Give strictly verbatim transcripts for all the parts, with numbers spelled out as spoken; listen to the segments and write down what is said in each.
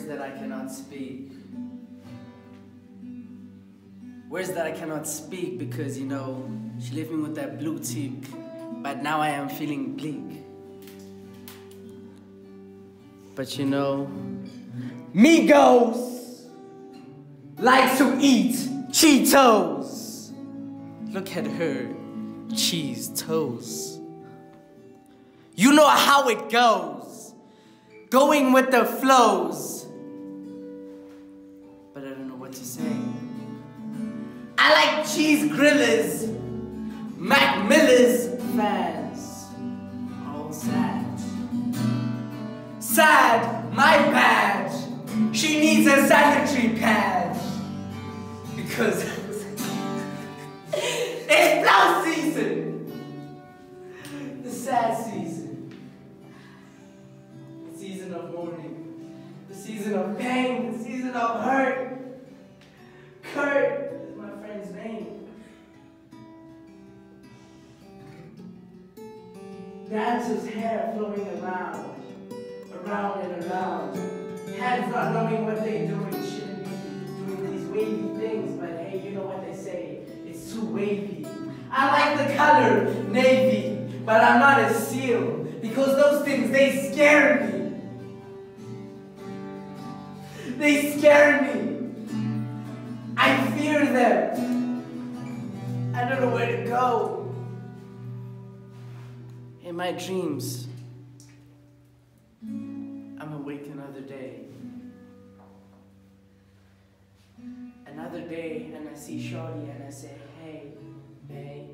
words that I cannot speak. Words that I cannot speak because, you know, she left me with that blue tick, but now I am feeling bleak. But you know, Migos like to eat Cheetos. Look at her cheese toes. You know how it goes, going with the flows. But I don't know what to say. I like cheese grillers, Mac Miller's fans, all sad. Sad, my bad. She needs a sanitary pad because it's blow season, the sad season, the season of mourning, the season of pain, the season of hurt. Kurt is my friend's name. Dancer's hair flowing around. Around and around. Hands not knowing what they're doing, shouldn't be doing these wavy things, but hey, you know what they say, it's too wavy. I like the color navy, but I'm not a seal, because those things, they scare me. They scare me. I fear them. I don't know where to go. In my dreams, I'm awake another day. Another day, and I see Shorty and I say, hey, babe,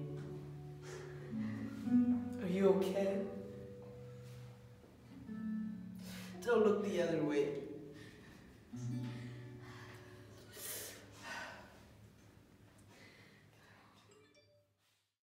are you okay? Don't look the other way.